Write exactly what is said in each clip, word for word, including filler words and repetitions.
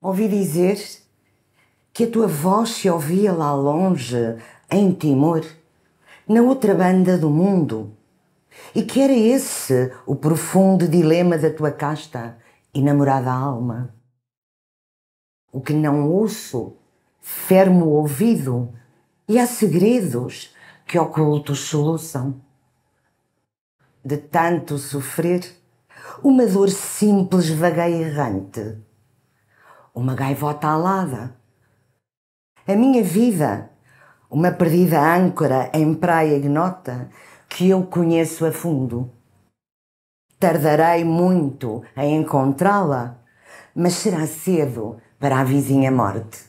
Ouvi dizer que a tua voz se ouvia lá longe, em Timor, na outra banda do mundo, e que era esse o profundo dilema da tua casta e namorada alma. O que não ouço, fermo o ouvido, e há segredos que ocultos soluçam. De tanto sofrer, uma dor simples vagueia errante, uma gaivota alada. A minha vida, uma perdida âncora em praia ignota que eu conheço a fundo. Tardarei muito em encontrá-la, mas será cedo para a vizinha morte.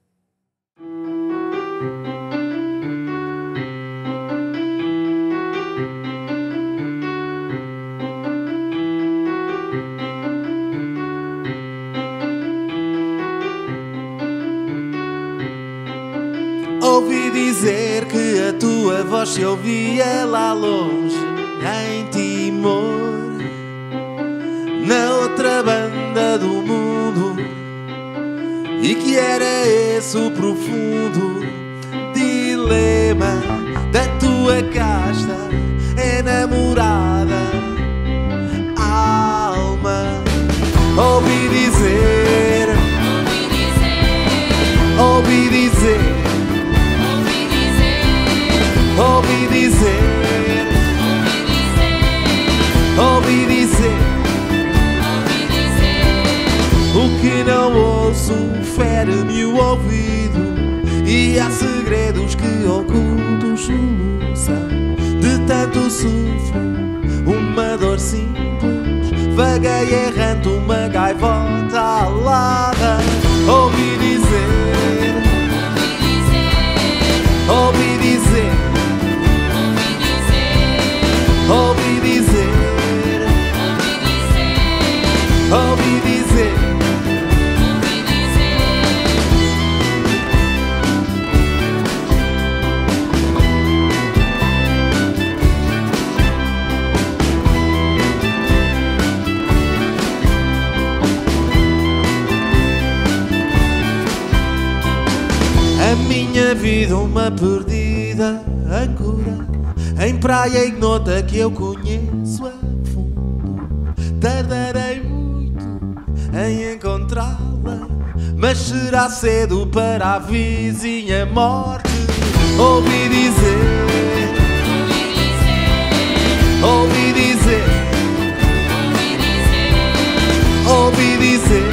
Ouvi dizer que a tua voz se ouvia lá longe, em Timor, na outra banda do mundo, e que era esse o profundo dilema da tua casta enamorada alma. Ouvi dizer, ouvi dizer, ouvi dizer, ouvi dizer, o que não ouço fere-me o ouvido, e há segredos que ocultos soluçam. De tanto sofrer, uma dor simples vagueia errante, uma gaivota alada. Ouvi dizer, ouvi dizer, ouvi dizer, ouvi dizer, a minha vida uma perdida âncora em praia ignota que eu conheço a fundo. Tardarei muito em encontrá-la, mas será cedo para a vizinha morte. Ouvi dizer, ouvi dizer, ouvi dizer,